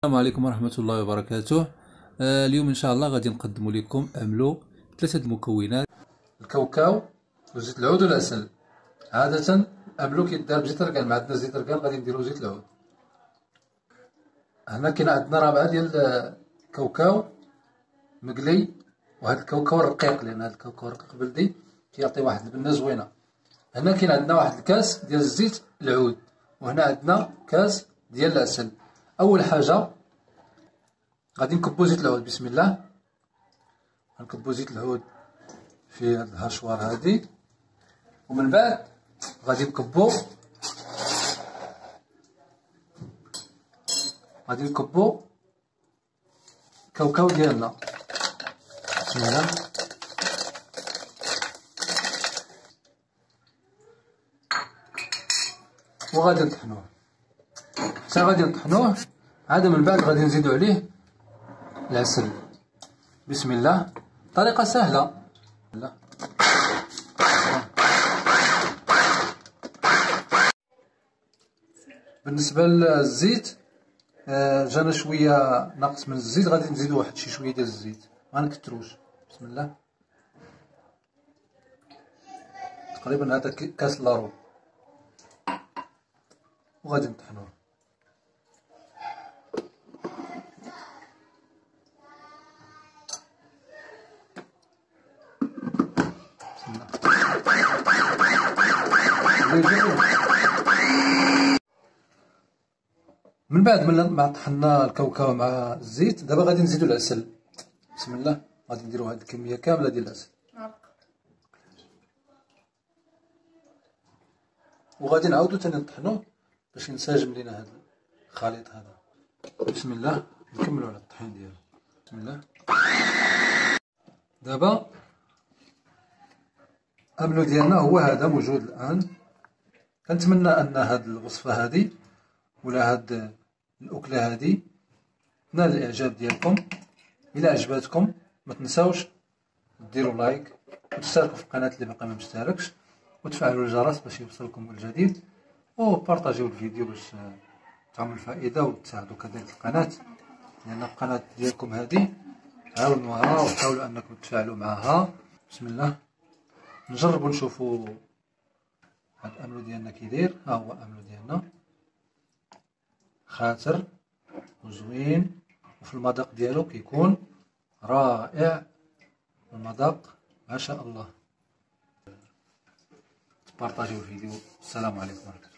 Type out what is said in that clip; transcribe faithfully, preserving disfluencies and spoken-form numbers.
السلام عليكم ورحمة الله وبركاته. آه اليوم إن شاء الله غادي نقدم لكم أملو ثلاثة المكونات: الكاوكاو وزيت العود والعسل. عادة أملو كيدار بزيت الركان، ما عندنا زيت الركان غادي نديرو زيت العود. هنا كاين عندنا رابعة ديال الكاوكاو مقلي، وهذا الكاوكاو الرقيق لأن هذا الكاوكاو الرقيق بلدي كيعطي واحد البنة زوينة. هنا كاين عندنا واحد الكاس ديال الزيت العود، وهنا عندنا كاس ديال العسل. أول حاجة غادي نكبو زيت العود، بسم الله. غنكبو زيت العود في هاد الهشوار هادي، ومن بعد غادي نكبو غادي نكبو الكاوكاو ديالنا، بسم الله. وغادي نطحنوه حتى غادي نطحنوه. عاد من بعد غادي نزيدو عليه العسل، بسم الله. طريقة سهلة. لا. بالنسبة للزيت جانا شوية ناقص من الزيت، غادي نزيدو واحد شي شوية ديال الزيت، مغنكتروش. بسم الله. تقريبا هذا كاس لارو، وغادي نطحنوه. من بعد ما طحنا الكاوكاو مع الزيت، دابا غادي نزيدو العسل، بسم الله. غادي نديرو هاد الكمية كاملة ديال العسل، وغادي نعاودو تاني نطحنوه باش ينسجم لينا هاد الخليط هذا. بسم الله. نكملو على الطحين ديالو، بسم الله. دابا الأملو ديالنا هو هذا موجود الآن. كنتمنى أن هاد الوصفة هادي ولا هاد الأكلة هادي تنال الإعجاب ديالكم. إلا عجباتكم ما تنساوش ديروا لايك وتشتركوا في القناة اللي باقي ما مشتركش، وتفعلوا الجرس باش يوصلكم الجديد، وبارطاجيو الفيديو باش تعملوا الفائدة وتساعدوا كذلك القناة، لأن القناة ديالكم هادي عاونوها وحاولوا أنكم تفاعلوا معها. بسم الله. نجربوا نشوفوا هاد الأملو ديالنا كيداير. ها هو الأملو ديالنا خاتر وزوين، وفي المذاق ديالو كيكون رائع. المذاق ما شاء الله. تبارطاجيو الفيديو. السلام عليكم ورحمة الله.